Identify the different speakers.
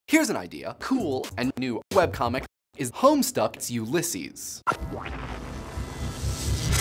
Speaker 1: Here's an idea. Cool and new webcomic is Homestuck's Ulysses.